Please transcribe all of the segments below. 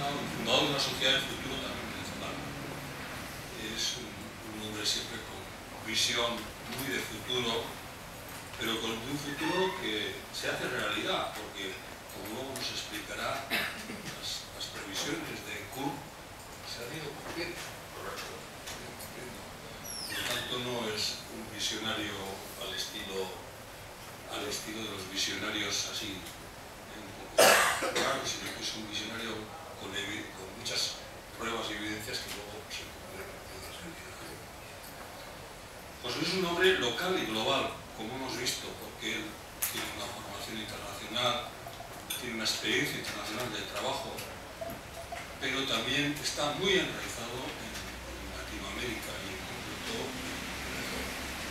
venezolano, el fundador de una sociedad del futuro también venezolano. Es un hombre siempre con visión muy de futuro, pero con un futuro que se hace realidad, porque, como luego nos explicará, las previsiones de Kurt se han ido cumpliendo. Por tanto, no es un visionario al estilo de los visionarios así, un poco raros, sino que es un visionario con muchas pruebas y evidencias que luego se cumplen en la realidad. Pues es un hombre local y global, como hemos visto, porque él tiene una formación internacional, tiene una experiencia internacional del trabajo, pero también está muy enraizado en Latinoamérica y en concreto en Venezuela.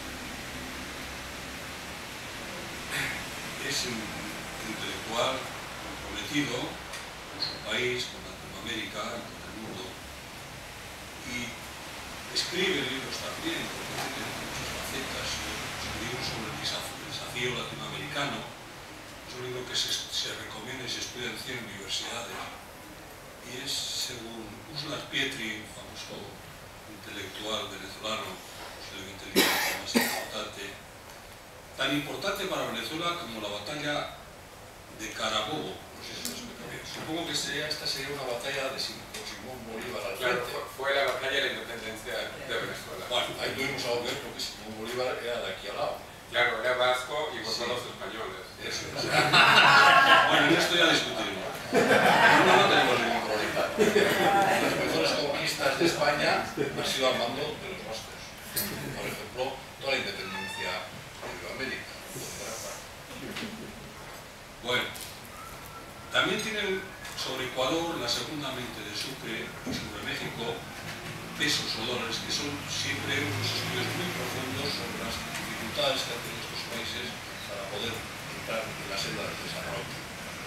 Es un intelectual comprometido con su país, con Latinoamérica y con el mundo, y escribe libros también, porque tiene muchas facetas. Libros sobre el desafío latinoamericano. Es un libro que se recomienda y se estudia en 100 universidades. Y es, según Uslar Pietri, un famoso intelectual venezolano, posiblemente el intelectual más importante, tan importante para Venezuela como la batalla de Carabobo. No sé si lo explico bien. Supongo que esta sería una batalla de Simón Bolívar al frente. Claro, fue la batalla de la independencia de Venezuela. Bueno, ahí tuvimos algo que ver porque Simón Bolívar era de aquí al lado. Claro, era vasco y votó a los españoles. Eso es. Bueno, en esto ya discutimos. No tenemos ningún problema. Las mejores conquistas de España han sido al mando de los vascos. Por ejemplo, toda la independencia de Iberoamérica. Bueno, también tienen sobre Ecuador, la segunda mente de Sucre y sobre México, pesos o dólares, que son siempre unos estudios muy profundos sobre las dificultades que han tenido estos países para poder entrar en la senda del desarrollo.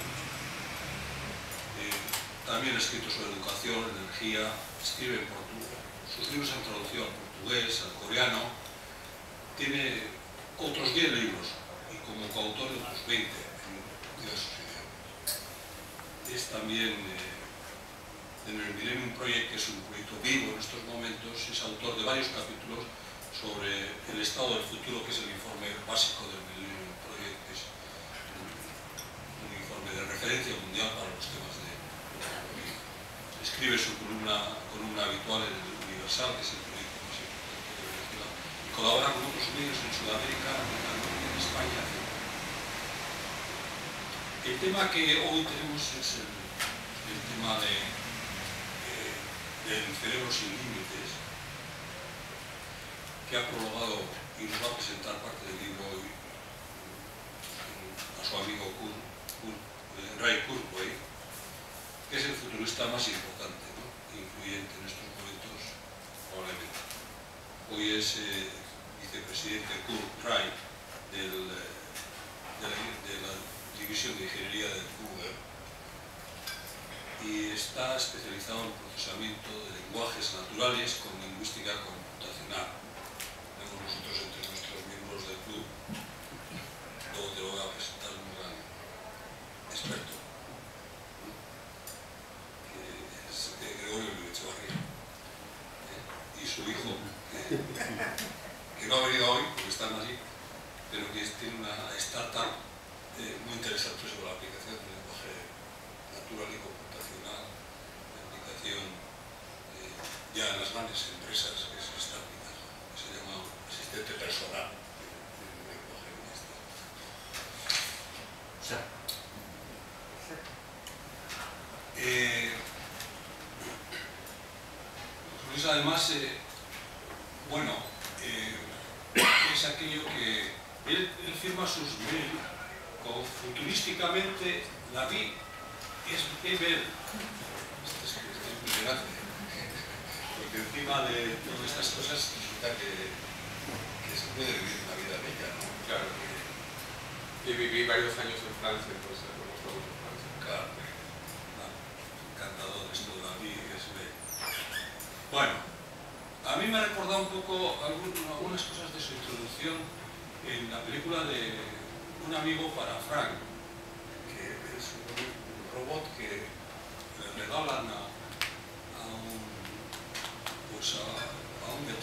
También ha escrito sobre educación, energía, escribe en portugués. Sus libros han traducido al portugués, al coreano. Tiene otros 10 libros y como coautor de otros 20 en diversos idiomas. Es también en el Millennium Project, que es un proyecto vivo en estos momentos, es autor de varios capítulos sobre el estado del futuro, que es el informe básico del Millennium Project, que es un informe de referencia mundial para los temas de economía. Escribe su columna habitual en el Universal, que es el proyecto más importante de Venezuela, y colabora con otros medios en Sudamérica, en España, etc. El tema que hoy tenemos es el tema del cerebro sin límites, que ha prologado y nos va a presentar parte del libro hoy a su amigo Ray Kurzweil, que es el futurista más importante, ¿no? E influyente en estos momentos, probablemente. Hoy es vicepresidente Kurt Ray de la División de Ingeniería del Google, y está especializado en el procesamiento de lenguajes naturales con lingüística computacional. Tenemos nosotros entre nuestros miembros del club, luego te lo voy a presentar un gran experto, que es Gregorio Echevarría, y su hijo, que no ha venido hoy porque están allí, pero que tiene una startup muy interesante sobre la aplicación del lenguaje natural y computacional, la aplicación ya en las grandes empresas, que es esta aplicación, que se llama asistente personal del lenguaje universal. Luis, además, bueno, es aquello que él firma sus mails con futurísticamente la vi es ver. Esto es impresionante, porque encima de todas estas cosas resulta que se puede vivir una vida bella, ¿no? Claro. Y viví varios años en Francia, entonces conozco mucho Francia. Claro. Encantador esto de la vida, es bello. Bueno, a mí me ha recordado un poco algunas cosas de su introducción en la película de Un amigo para Frank, que es un robot que le regalan a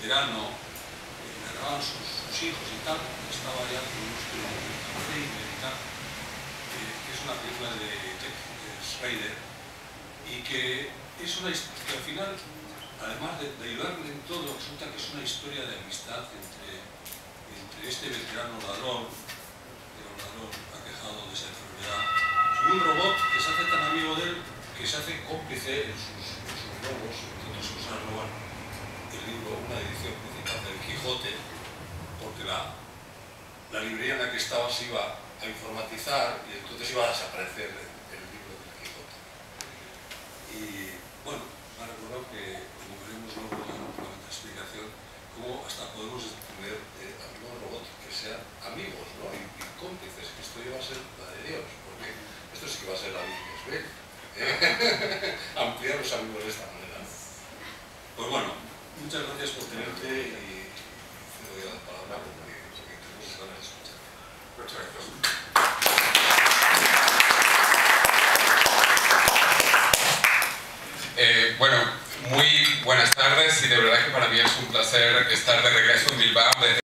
veterano, narraban sus hijos y tal, estaba ya con un estilo americano, que es una película de Schrader, y que es una historia que al final, además de ayudarle en todo, resulta que es una historia de amistad entre este veterano ladrón, era un ladrón aquejado de esa enfermedad, y un robot que se hace tan amigo de él que se hace cómplice en sus robos, entre otras cosas roban el libro, una edición principal del Quijote, porque la librería en la que estaba se iba a informatizar y entonces iba a desaparecer el libro del Quijote. Y bueno, me ha recordado que, como veremos luego en la explicación, cómo hasta podemos tener algunos robots que sean amigos, ¿no? y cómplices, que esto ya va a ser la de Dios, porque esto sí que va a ser la Biblia, ¿ves? Ampliar los amigos de esta manera. Pues bueno, muchas gracias por tenerte y te doy la palabra porque tenemos ganas de escuchar. Muchas gracias. Bueno, muy buenas tardes y de verdad que para mí es un placer estar de regreso en Bilbao.